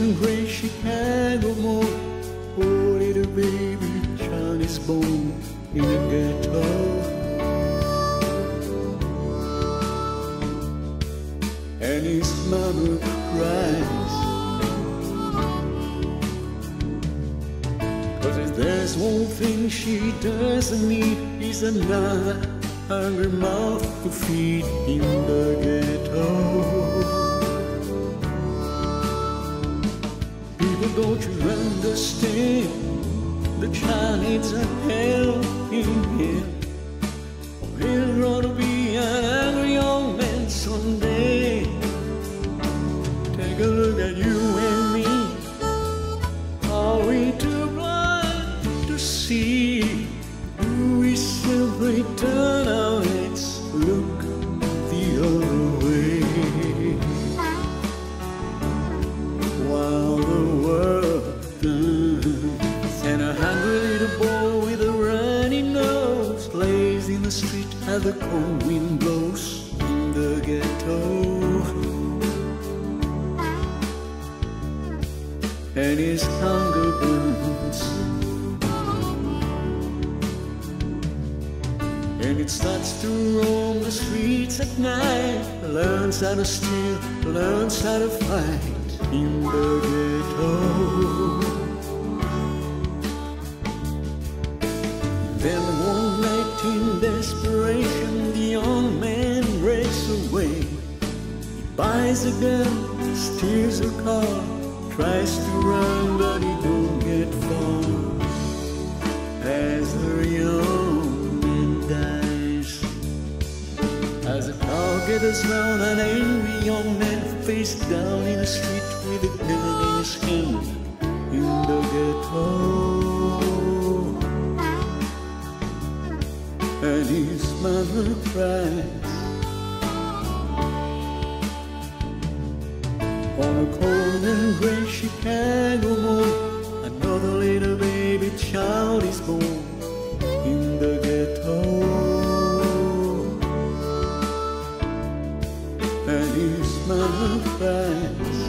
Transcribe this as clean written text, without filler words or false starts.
and gray Chicago moon. Oh, little baby child is born in the ghetto. And his mama cries, 'cause if there's one thing she doesn't need, is another hungry mouth to feed in the ghetto. People, don't you understand? The child needs a helping hand. He'll grow to be an angry young man someday. Take a look at you and me. Are we too blind to see? Do we simply turn our heads, look the other way? While the world turns and a hungry little boy with a runny nose lays in the street as the cold wind blows in the ghetto. And his hunger burns, and it starts to roam the streets at night. Learns how to steal, learns how to fight in the ghetto. Then one night in desperation, the young man breaks away. He buys a gun, steals a car, tries to run but he don't get far. As the young man dies, as the crowd gathers round, an angry young man face down in the street with a gun in his hand in the ghetto. And his mother cries. On a cold and gray Chicago moon, another little baby child is born in the ghetto. And his mother cries.